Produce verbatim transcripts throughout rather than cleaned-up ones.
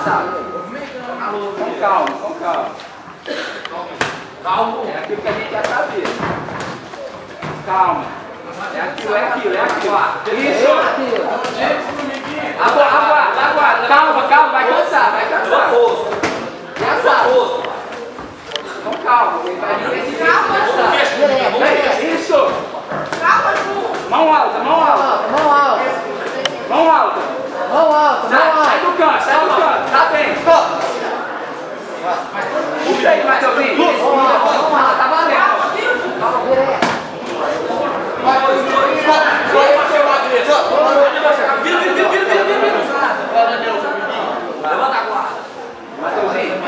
passado. Com calma, com calma. Calma. É aquilo que a gente já sabia. Calma. É aquilo, é aquilo, é aquilo. Isso. Aguarda, aguarda, aguarda. Calma, calma, vai cansar, vai cansar. Já sabe. Com calma, vai vir. Calma, isso. Calma, Ju. Mão alta, mão alta. Mão alta. Mão alta. Mão alta, Sai, mão sai alta. do canto, sai do canto. Tá bem. Puxa aí, Matheusinho. Mão alta, mão alta. Tá valendo. Calma, direto. Vai, vai, vai. Vira, vira, vira, vira, vira, vira. Levanta a guarda. Matheusinho.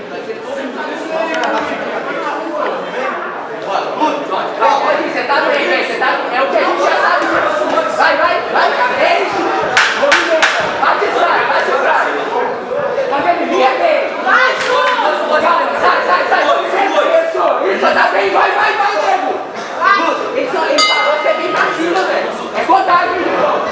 Você tá bem, velho. Você tá... É o que a gente já sabe. Vai, vai, vai. É isso. Movimenta. Bate e sai, bate e sai. Quando ele vier, vem. Vai, Ju. Sai, sai, sai. Isso, isso. Tá bem. Vai, vai, vai, nego. Vai. Isso aí, parou. Você vem pra cima, velho. É contagem, irmão.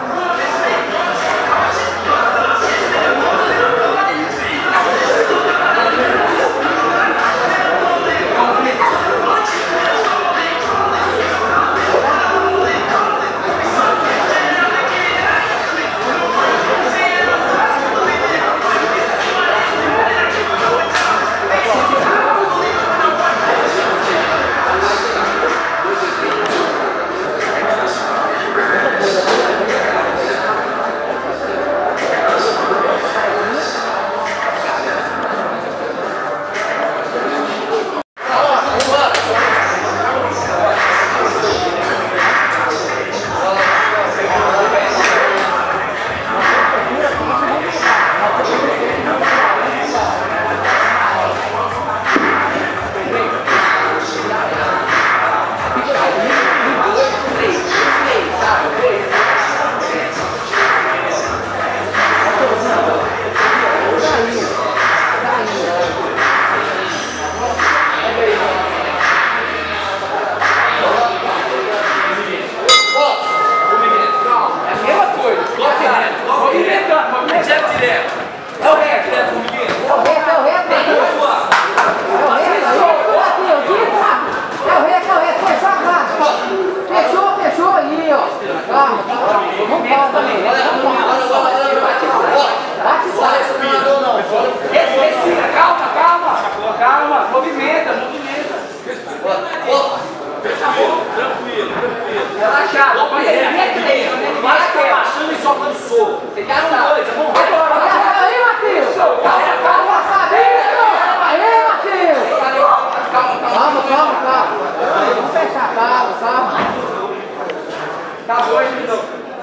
Relaxado, vai reto, vai baixando e soltando fogo. Você já sabe. Aí, Matheus. Calma, calma, Aí, Matheus. calma, Calma, calma, calma. Vamos fechar. Calma, calma. Acabou, juizão.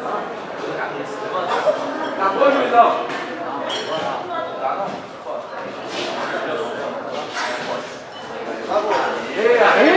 Acabou, juizão. Aí,